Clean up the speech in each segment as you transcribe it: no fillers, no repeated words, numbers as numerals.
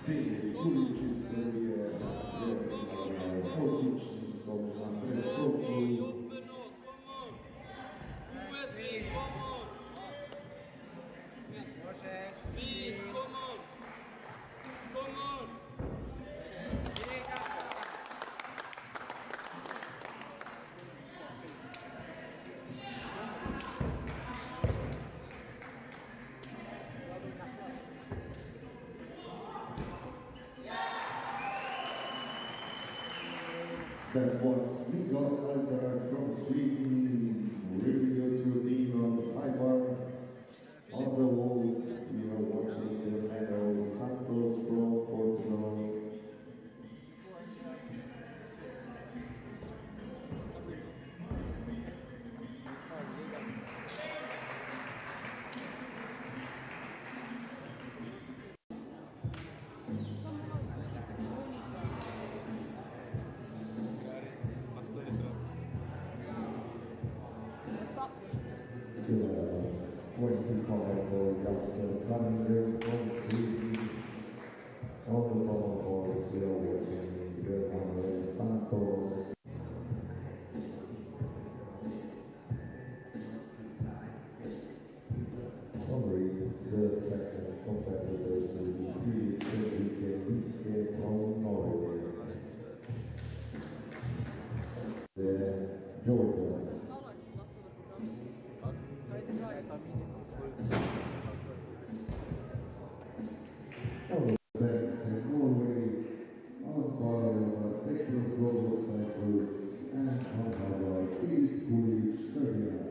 Filip Kuličić serije, odlični skok na preskoku. That was Miguel Alter from Sweden, really good routine on the high bar. On the wall, we are watching the medal Santos from Portugal. For Jasper Kander from Sweden, on the bottom horse we are watching Bernardo Santos. Henri is the second competitor, so we Fredrik Liske from Norway. The Georgia. Norway, Alvaro Petros Global Cyprus, and Alvaro Filip Kuličić, Serbia.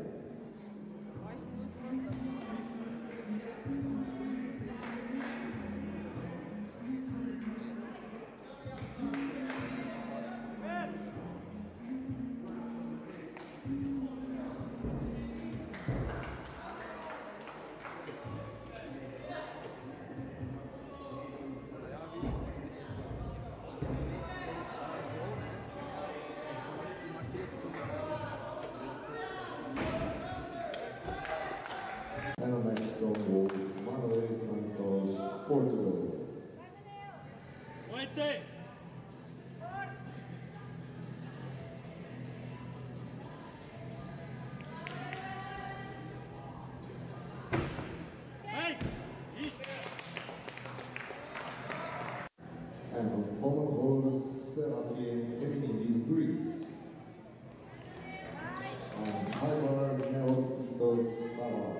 And next on board, Manuel Santos, Portugal. Hey! And on bottom horse, Serafim Eminidis, Greece. And high bar, Neophytos Sava.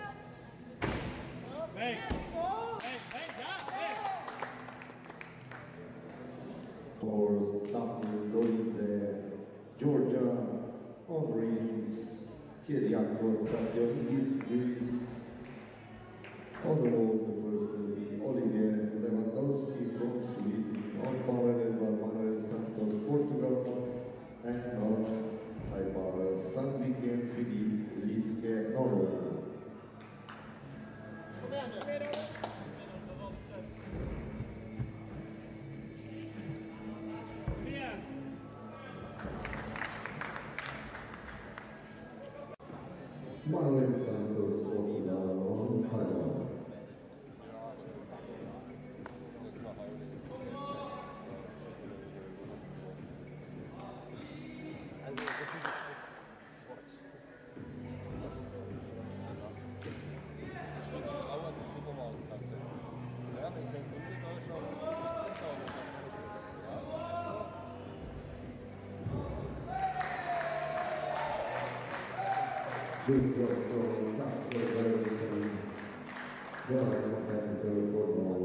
For Daphne Dorize, Georgia, on rings, Kyriakos Tsationidis, Greece. On the wall, the first will be Olivier Lewandowski from Sweden, on parallel Manuel Santos, Portugal, and on high bar, Sandviken Filip Liske, Norway. Manuel Santos, Portugal, on high bar. Good job from Casper Bergson, was a competitor for